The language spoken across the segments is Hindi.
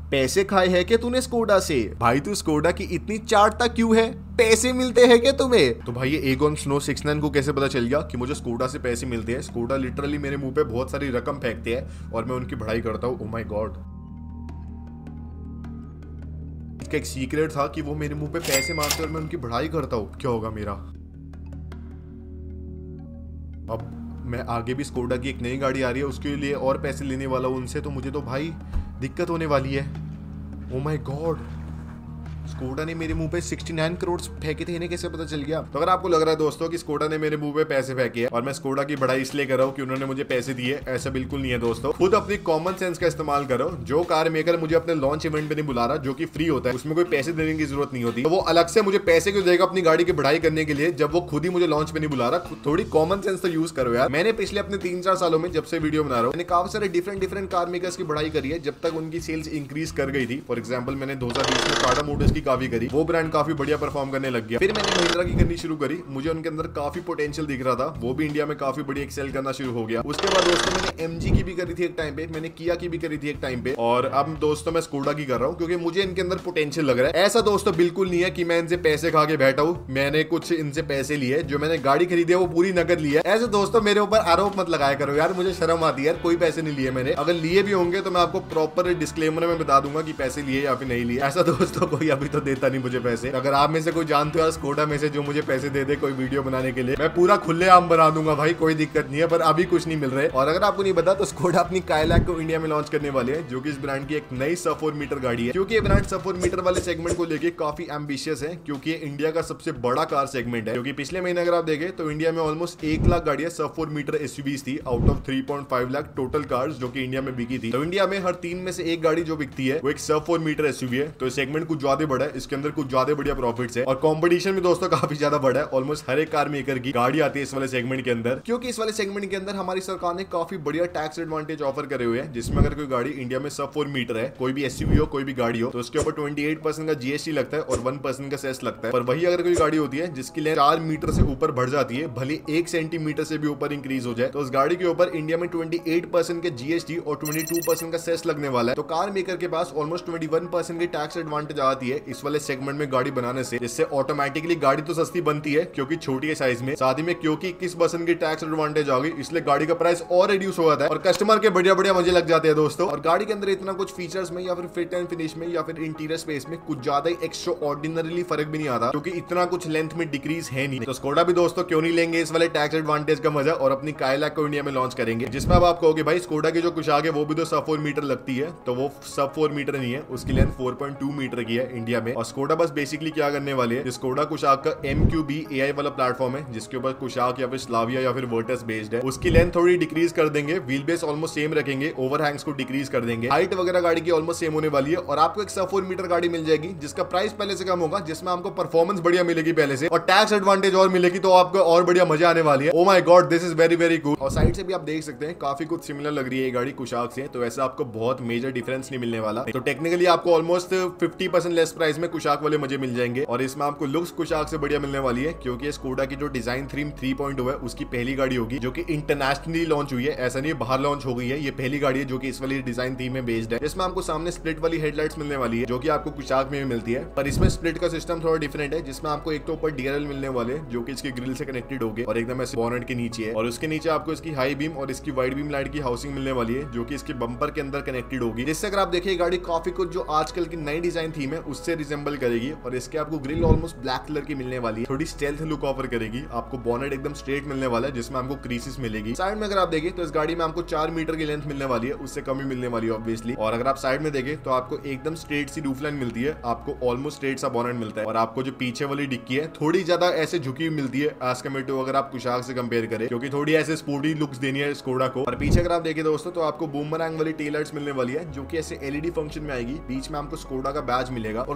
पैसे खाए हैं क्या तूने स्कोडा से? भाई तू स्कोडा की इतनी चाटता क्यों है? पैसे मिलते हैं क्या तुम्हें? तो भाई ये एगोन स्नो 69 को कैसे पता चल गया कि मुझे स्कोडा से पैसे मिलते हैं? स्कोडा लिटरली मेरे मुंह पे बहुत सारी रकम फेंकते हैं और मैं उनकी बढ़ाई करता हूँ। ओह माय गॉड, इसका एक सीक्रेट था कि वो मेरे मुंह पे पैसे मारते और मैं उनकी बढ़ाई करता हूँ। क्या होगा मेरा? अब मैं आगे भी स्कोडा की एक नई गाड़ी आ रही है, उसके लिए और पैसे लेने वाला हूं उनसे, तो मुझे तो भाई दिक्कत होने वाली है। ओ माय गॉड, स्कोडा ने मेरे मुंह पे 69 करोड़ फेंके थे, इन्हें कैसे पता चल गया? तो अगर आपको लग रहा है दोस्तों कि स्कोडा ने मेरे मुंह पे पैसे फेंके हैं और मैं स्कोडा की बढ़ाई इसलिए कर रहा हूँ कि उन्होंने मुझे पैसे दिए, ऐसा बिल्कुल नहीं है दोस्तों। खुद अपनी कॉमन सेंस का इस्तेमाल करो। जो कार मेकर मुझे अपने लॉन्च इवेंट में नहीं बुला रहा, जो कि फ्री होता है, उसमें कोई पैसे देने की जरूरत नहीं होती, तो वो अलग से मुझे पैसे क्यों देगा अपनी गाड़ी की बढ़ाई करने के लिए, जब वो खुद ही मुझे लॉन्च में नहीं बुला रहा? थोड़ी कॉमन सेंस तो यूज करो यार। मैंने पिछले अपने 3-4 सालों में जब से वीडियो बना रहा हूँ, मैंने काफी सारे डिफरेंट कार मेकर्स की बढ़ाई करी है जब तक उनकी सेल्स इंक्रीज कर गई थी। फॉर एग्जाम्पल मैंने 2020 में टाटा मोटर्स की काफी करी, वो ब्रांड काफी बढ़िया परफॉर्म करने लग गया। फिर मैंने महिंद्रा की करनी शुरू करी, मुझे उनके अंदर काफी पोटेंशियल दिख रहा था, वो भी इंडिया में काफी बढ़िया एक्सेल करना शुरू हो गया। उसके बाद दोस्तों मैंने एमजी की भी करी थी एक टाइम पे, मैंने किया की भी करी थी एक टाइम पे, और अब दोस्तों मैं स्कोडा की कर रहा हूँ क्योंकि मुझे इनके अंदर पोटेंशियल लग रहा है। ऐसा दोस्तों बिल्कुल नहीं है कि मैं इनसे पैसे खा के बैठा हूँ, मैंने कुछ इनसे पैसे लिए, जो मैंने गाड़ी खरीदी है वो पूरी नकद ली है। ऐसे दोस्तों मेरे ऊपर आरोप मत लगाया करो यार, मुझे शर्म आती है यार। कोई पैसे नहीं लिए मैंने, अगर लिए भी होंगे तो मैं आपको प्रॉपर डिस्क्लेमर में बता दूंगा कि पैसे लिए या फिर नहीं लिए। ऐसा दोस्तों कोई अभी तो देता नहीं मुझे पैसे। अगर आप में से कोई जानते हो स्कोडा में से जो मुझे पैसे दे दे कोई वीडियो बनाने के लिए, मैं पूरा खुलेआम बना दूंगा भाई, कोई दिक्कत नहीं है, पर अभी कुछ नहीं मिल रहा है। और अगर आपको नहीं पता तो स्कोडा अपनी काइलैक को इंडिया में लॉन्च करने वाले हैं, जो कि इस ब्रांड की एक नई सब 4 मीटर गाड़ी है, क्योंकि ये ब्रांड सब 4 मीटर वाले सेगमेंट को लेके काफी एम्बिशियस है, क्योंकि ये इंडिया का सबसे बड़ा कार सेगमेंट है। क्योंकि पिछले महीने अगर आप देखें तो इंडिया में ऑलमोस्ट 1 लाख गाड़ियां सब 4 मीटर एसयूवीज थी out of 3.5 lakh total cars जो कि इंडिया में बिकी थी। तो इंडिया में हर 3 में से 1 गाड़ी जो बिकती है वो एक सब 4 मीटर एसयूवी है। तो सेगमेंट कुछ ज्यादा बड़ा है, इसके अंदर कुछ ज्यादा बढ़िया प्रॉफिट्स है और कंपटीशन भी दोस्तों काफी ज्यादा बड़ा है। ऑलमोस्ट हर एक कार मेकर की गाड़ी आती है इस वाले सेगमेंट के अंदर, क्योंकि इस वाले सेगमेंट के अंदर हमारी सरकार ने काफी बढ़िया टैक्स एडवांटेज ऑफर करे हुए हैं, जिसमें अगर कोई गाड़ी इंडिया में सब 4 मीटर है, कोई भी एसयूवी हो कोई भी गाड़ी हो, तो उसके ऊपर 28% का जीएसटी लगता है और 1% का सेस लगता है। पर वही अगर कोई गाड़ी होती है जिसकी लेंथ 4 मीटर से ऊपर बढ़ जाती है, भले 1 सेंटीमीटर से भी ऊपर इंक्रीज हो जाए, तो उस गाड़ी के ऊपर इंडिया में 28% के जीएसटी और 22% का सेस लगने वाला है। तो कार मेकर के पास ऑलमोस्ट 21% की टैक्स एडवांटेज आती है इस वाले सेगमेंट में गाड़ी बनाने से, जिससे ऑटोमेटिकली गाड़ी तो सस्ती बनती है क्योंकि छोटी है साइज में, साथ ही में क्योंकि 21% की टैक्स एडवांटेज आ गई, इसलिए गाड़ी का प्राइस और रिड्यूस हो जाता है और कस्टमर के बढ़िया बढ़िया मजे लग जाते हैं दोस्तों। और गाड़ी के अंदर इतना कुछ फीचर्स में या फिर फिट एंड फिनिश में या फिर इंटीरियर स्पेस में कुछ ज्यादा ही एक्स्ट्रा ऑर्डिनरीली फर्क भी नहीं आता, क्योंकि इतना कुछ लेंथ में डिक्रीज है नहीं। तो स्कोडा भी दोस्तों क्यों नहीं लेंगे इस वाले टैक्स एडवांटेज का मजा और अपनी काइलैक को इंडिया में लॉन्च करेंगे, जिसमें अब आप कहोगे भाई स्कोडा की जो कुशाक है वो भी तो सब 4 मीटर लगती है, तो वो सब 4 मीटर नहीं है, उसकी लेंथ 4.2 मीटर की है इंडिया में। और स्कोडा बस बेसिकली क्या करने वाले है, स्कोडा कुशाक का MQB AI वाला प्लेटफॉर्म है जिसके ऊपर कुशाक या फिर स्लाविया या फिर वर्टस बेस्ड है, उसकी लेंथ थोड़ी डिक्रीज कर देंगे, व्हील बेस ऑलमोस्ट सेम रखेंगे, ओवरहैंग्स को डिक्रीज कर देंगे, हाइट वगैरह गाड़ी की ऑलमोस्ट सेम होने वाली है और आपको एक सब 4 मीटर गाड़ी मिल जाएगी जिसका प्राइस पहले से कम होगा, जिसमें आपको परफॉर्मेंस बढ़िया मिलेगी पहले से और टैक्स एडवांटेज और मिलेगी, तो आपको और बढ़िया मजा आने वाली है। Oh my god, this is very very cool. और साइड से भी आप देख सकते हैं काफी कुछ सिमिलर लग रही है ये गाड़ी कुशाक से, तो ऐसा आपको बहुत मेजर डिफरेंस नहीं मिलने वाला। तो टेक्निकली आपको ऑलमोस्ट 50% लेस प्राइस में कुशाक वाले मजे मिल जाएंगे और इसमें आपको लुक्स कुशाक से बढ़िया मिलने वाली है, क्योंकि स्कोडा की जो डिजाइन थीम 3.0 है उसकी पहली गाड़ी होगी जो कि इंटरनेशनली लॉन्च हुई है, ऐसा नहीं बाहर लॉन्च हो गई है, ये पहली गाड़ी है जो कि इस वाली डिजाइन थीम में बेस्ड है, जिसमें आपको सामने स्प्लिट वाली हेडलाइट्स मिलने वाली है जो कि आपको कुशाक में भी मिलती है, पर इसमें स्प्लिट का सिस्टम थोड़ा डिफरेंट है, जिसमें आपको एक तो ऊपर डीआरएल मिलने वाले जो कि इसके ग्रिल से कनेक्टेड होंगे और एकदम ऐसे बॉनेट के नीचे है, और उसके नीचे आपको इसकी हाई बीम और इसकी वाइड बीम लाइट की हाउसिंग मिलने वाली है जो कि इसके बम्पर के अंदर कनेक्टेड होगी, जिससे अगर आप देखिए गाड़ी काफी कुछ जो आजकल की नई डिजाइन थीम है उससे रिजेंबल करेगी। और इसके आपको ग्रिल ऑलमोस्ट ब्लैक कलर की मिलने वाली है, थोड़ी स्टेल्थ लुक ऑफर करेगी, आपको बॉनेट एकदम स्ट्रेट मिलने वाला है जिसमें आपको क्रीसेस मिलेगी। साइड में अगर आप देखें तो इस गाड़ी में आपको 4 मीटर की लेंथ मिलने वाली है, उससे कम ही मिलने वाली है ऑब्वियसली। और अगर आप साइड में देखें तो आपको एकदम स्ट्रेट सी रूफ लाइन मिलती है, आपको ऑलमोस्ट स्ट्रेट सा बॉनेट मिलता है और आपको जो पीछे वाली डिक्की है थोड़ी ज्यादा ऐसे झुकी हुई मिलती है एज कम्पेयर टू अगर आप कुशाक से कंपेयर करें, क्योंकि थोड़ी ऐसे स्पोर्टी लुक्स देनी है स्कोडा को। और पीछे अगर आप देखें दोस्तों तो आपको बूमरैंग वाली टेल लाइट्स मिलने वाली है जो कि ऐसे एलईडी फंक्शन में आएगी, बीच में आपको स्कोडा का बैज मिलेगा और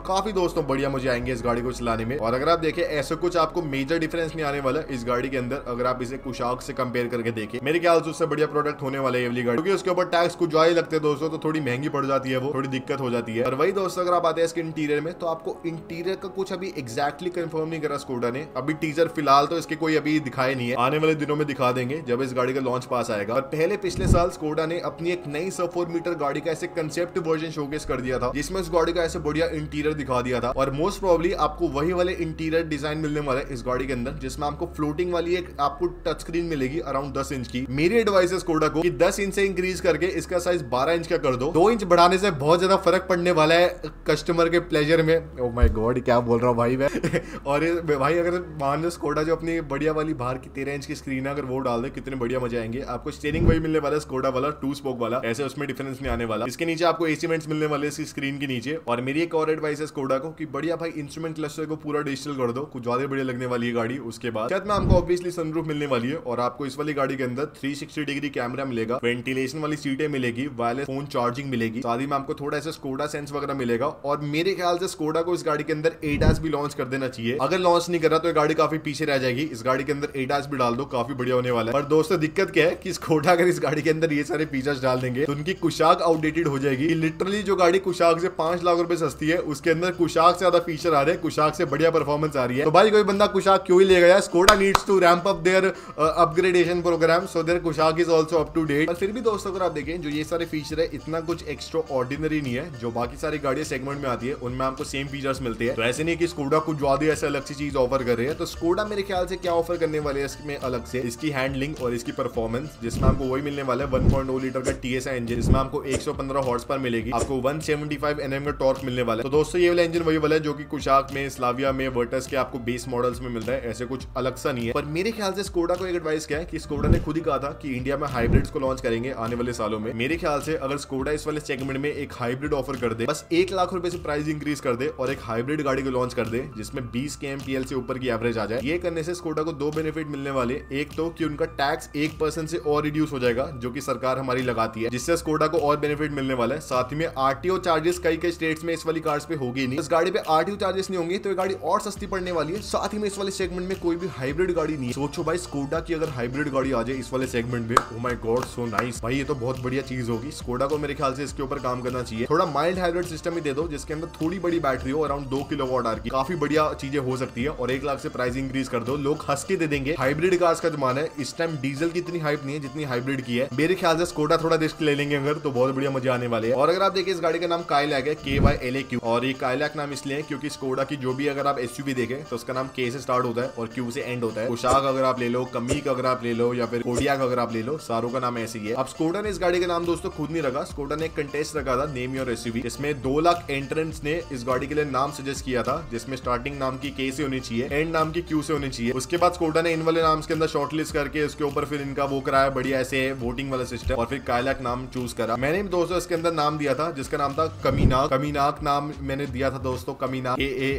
काफी दोस्तों बढ़िया मुझे आएंगे इस गाड़ी को चलाने में। और अगर आप देखें ऐसा कुछ आपको मेजर डिफरेंस नहीं आने वाला इस गाड़ी के अंदर, अगर आप इसे कुशाक से कंपेयर करके देखें। मेरे ख्याल से उससे बढ़िया प्रोडक्ट होने वाला है ये वाली गाड़ी, क्योंकि उसके ऊपर टैक्स कुछ ज्यादा लगते हैं दोस्तों, तो थोड़ी महंगी पड़ जाती है, वो थोड़ी दिक्कत हो जाती है। और वही दोस्तों अगर आप आते हैं इसके इंटीरियर में, तो आपको इंटीरियर का कुछ अभी एग्जैक्टली कंफर्म नहीं करा स्कोडा ने। अभी टीजर फिलहाल तो इसके कोई अभी दिखाए नहीं है, आने वाले दिनों में दिखा देंगे जब इस गाड़ी का लॉन्च पास आएगा। और पहले पिछले साल स्कोडा ने अपनी एक नई सब 4 मीटर गाड़ी का ऐसे कंसेप्ट वर्जन शोकेस कर दिया था, जिसमें उस गाड़ी का ऐसे बढ़िया इंटीरियर दिखा दिया था। और मोस्ट प्रोबेबली आपको वही वाले इंटीरियर डिजाइन मिलने वाला है इस गाड़ी के अंदर, जिसमें आपको फ्लोटिंग वाली एक आपको टच स्क्रीन मिलेगी अराउंड 10 इंच की। मेरी एडवाइस है स्कोडा को कि 10 इंच से इंक्रीज करके इसका साइज 12 इंच का कर दो। 2 इंच बढ़ाने से बहुत ज्यादा फर्क पड़ने वाला है कस्टमर के प्लेजर में। ओह माय गॉड क्या बोल रहा हूँ भाई मैं। और भाई अगर मान लो स्कोडा जो अपनी बढ़िया वाली बाहर की 13 इंच की स्क्रीन है, अगर वो डाल दे कितने बढ़िया मजे आएंगे। आपको स्टीयरिंग वही मिलने वाला है स्कोडा वाला 2 स्पोक वाला, ऐसे उसमें डिफरेंस नहीं आने वाला। इसके नीचे आपको एसी वेंट्स मिलने वाले इसकी स्क्रीन के नीचे। और मेरी एक और एडवाइस है स्कोडा को कि बढ़िया भाई इंस्ट्रूमेंट क्लस्टर को पूरा डिजिटल कर दो, कुछ ज्यादा बढ़िया लगने वाली है गाड़ी। उसके बाद साथ में आपको ऑब्वियसली सनरूफ मिलने वाली है, और आपको इस वाली गाड़ी के अंदर 360 डिग्री कैमरा मिलेगा, वेंटिलेशन वाली सीटें मिलेगी, वायरलेस फोन चार्जिंग मिलेगी, साथ ही में आपको थोड़ा ऐसा स्कोडा सेंस वगैरह मिलेगा। और मेरे ख्याल से स्कोडा को इस गाड़ी के अंदर एडास भी लॉन्च कर देना चाहिए। अगर लॉन्च नहीं करा तो ये गाड़ी काफी पीछे रह जाएगी। इस गाड़ी के अंदर एडास भी डाल दो, काफी बढ़िया होने वाला है। पर दोस्तों दिक्कत क्या है कि स्कोडा अगर इस गाड़ी के अंदर ये सारे फीचर्स डाल देंगे तो उनकी कुशाक आउटडेटेड हो जाएगी। लिटरली जो गाड़ी कुशाक से 5 लाख रुपए सस्ती है, उसके अंदर कुशाक से ज्यादा फीचर आ रहे हैं, कुशाक से बढ़िया परफॉर्मेंस आ रही है। तो भाई कोई बंदा कुशाक क्यों ही लेगा यार। Skoda needs to ramp up their upgradation program so their Kushaq is also up to date. पर फिर भी दोस्तों अगर आप देखें जो ये सारे फीचर है इतना कुछ एक्स्ट्रा ऑर्डिनरी नहीं है। जो बाकी सारी गाड़ियां सेगमेंट में आती है उनमें आपको सेम फीचर्स मिलते हैं, तो ऐसे नहीं कि स्कोडा कुछ ज्यादा ऐसे अलग सी चीज ऑफर कर रहे हैं। तो स्कोडा मेरे ख्याल से क्या ऑफर करने वाले है इसमें अलग से, इसकी हैंडलिंग और इसकी परफॉर्मेंस, जिसमें आपको वही मिलने वाला है 1.0 लीटर का TSI इंजन, जिसमें आपको 115 हॉर्स पावर मिलेगी, आपको 175 Nm का टॉर्क मिलने वाला है। तो दोस्तों ये वाला इंजन वही वाला है जो कि कुशाक में, स्लाविया में, वर्टस के आपको बेस मॉडल्स में मिलता है, ऐसे कुछ अलग सा नहीं है। पर मेरे ख्याल से स्कोडा को एक एडवाइस क्या है कि स्कोडा ने खुद ही कहा था कि इंडिया में हाइब्रिड्स को लॉन्च करेंगे आने वाले सालों में। मेरे ख्याल से अगर स्कोडा इस वाले सेगमेंट में एक हाइब्रिड ऑफर कर दे, बस 1 लाख रुपए से प्राइस इंक्रीज कर दे और एक हाइब्रिड गाड़ी को लॉन्च कर दे जिसमें 20 kmpl से ऊपर की एवरेज आ जाए, ये करने से स्कोडा को 2 बेनिफिट मिलने वाले। एक तो कि उनका टैक्स 1% से और रिड्यूस हो जाएगा, जो कि सरकार हमारी लगाती है, जिससे स्कोडा को और बेनिफिट मिलने वाला है। साथ ही में RTO चार्जेस कई स्टेट्स में इस वाली कार्स पे होगी नहीं, इस गाड़ी पे RTO चार्जेस नहीं होंगे, तो ये गाड़ी और सस्ती पड़ने वाली है। साथ ही में इस वाले सेगमेंट में कोई भी हाइब्रिड गाड़ी नहीं है। सोचो भाई स्कोडा की अगर हाइब्रिड गाड़ी आ जाए इस वाले सेगमेंट में, oh my god so nice भाई, ये तो बहुत बढ़िया चीज होगी। स्कोडा को मेरे ख्याल से इसके ऊपर काम करना चाहिए, थोड़ा माइल्ड हाइब्रिड सिस्टम ही दे दो जिसके अंदर थोड़ी बड़ी बैटरी हो, अराउंड 2 किलोवाट की, काफी बढ़िया चीजें हो सकती है। और 1 लाख से प्राइस इंक्रीज कर दो, लोग हंस के दे देंगे। हाइब्रिड कार्स का जमाना है, इस टाइम डीजल की इतनी हाइप नहीं है जितनी हाइब्रिड की है। मेरे ख्याल से स्कोडा थोड़ा रिस्क ले लेंगे अगर, तो बहुत बढ़िया मजे आने वाले हैं। और अगर आप देखिए इस गाड़ी का नाम काइलैक है, KYLAQ, और ये काइलैक नाम इसलिए है क्योंकि स्कोडा की जो भी अगर आप SUV देखें तो उसका नाम K से स्टार्ट होता है और Q से एंड होता है। कुशाक अगर आप ले लो, कमीक अगर आप ले लो, या फिर कोडियाक अगर आप ले लो, सारों का नाम ऐसे ही है। अब स्कोडा ने इस गाड़ी का नाम दोस्तों खुद नहीं रखा, स्कोडा ने एक कंटेस्ट रखा था नेम योर SUV, जिसमें 2 लाख एंट्रेंट्स ने इस गाड़ी के लिए नाम सजेस्ट किया था, जिसमें स्टार्टिंग नाम की K से होनी चाहिए, एंड नाम की Q से होनी चाहिए। उसके बाद स्कोडा ने इन वाले नाम के अंदर शॉर्टलिस्ट करके उसके ऊपर फिर इनका वो कराया बढ़िया ऐसे वोटिंग वाला सिस्टम, और फिर काइलैक नाम चूज करा। मैंने दोस्तों इसके अंदर नाम दिया था जिसका नाम था कमीनाक। कमीनाक नाम मैंने दिया था दोस्तों, कमीनाक,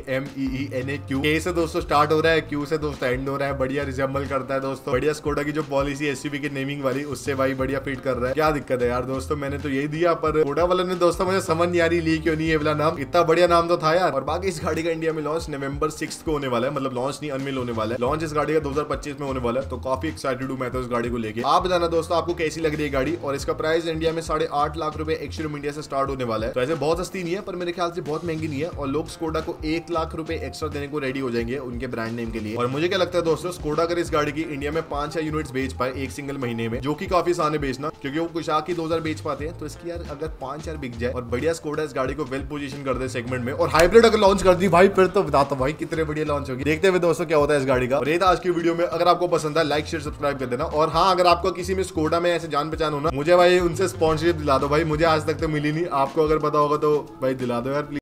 KAMEENAQ। K से दोस्तों स्टार्ट हो रहा है, Q से दोस्तों एंड हो रहा है, बढ़िया रिजेंबल करता है दोस्तों। बढ़िया स्कोडा की जो पॉलिसी SUV की नेमिंग वाली, उससे भाई बढ़िया फिट कर रहा है। क्या दिक्कत है यार दोस्तों, मैंने तो यही दिया, पर स्कोडा वाले ने दोस्तों मुझे समझ नहीं आ रही ली क्यों नहीं है वाला नाम, इतना बढ़िया नाम तो था यार। और बाकी इस गाड़ी का इंडिया में लॉन्च November 6 को होने वाला है, मतलब लॉन्च नहीं अनवील होने वाला है। लॉन्च इस गाड़ी का 2025 में होने वाला है, तो काफी एक्साइटेड हूं मैं तो इस गाड़ी को लेके। आप बताना दोस्तों आपको कैसी लग रही है गाड़ी। और इसका प्राइस इंडिया में 8.5 लाख रुपए एक्स-शोरूम इंडिया से स्टार्ट होने वाला है, तो ऐसे बहुत सस्ती नहीं है, पर मेरे ख्याल से बहुत महंगी नहीं है। और लोग स्कोडा को 1 लाख रुपए एक्स्ट्रा देने को रेडी हो जाएंगे उनके ब्रांड नेम के लिए। और मुझे क्या लगता है दोस्तों, स्कोडा अगर इस गाड़ी की इंडिया में 5 या यूनिट्स बेच पाए एक सिंगल महीने में, जो कि काफी आसान है बेचना, क्योंकि वो कुशाक की 2000 बेच पाते हैं, तो इसकी यार अगर 5 बिक जाए और बढ़िया स्कोडा इस गाड़ी को वेल पोजीशन कर दे सेगमेंट में, और हाइब्रिड अगर लॉन्च कर दी भाई, फिर तो बताता भाई कितने बढ़िया लॉन्च होगी। देखते हुए दोस्तों क्या होता है इस गाड़ी का। और ये था आज की वीडियो में, अगर आपको पसंद है लाइक शेयर सब्सक्राइब कर देना। और हाँ, अगर आपको किसी में स्कोडा में ऐसे जान पहचान हो ना, मुझे भाई उनसे स्पॉन्सरशिप दिला दो भाई, मुझे आज तक तो मिली नहीं, आपको अगर पता होगा तो भाई दिला दो यार प्लीज।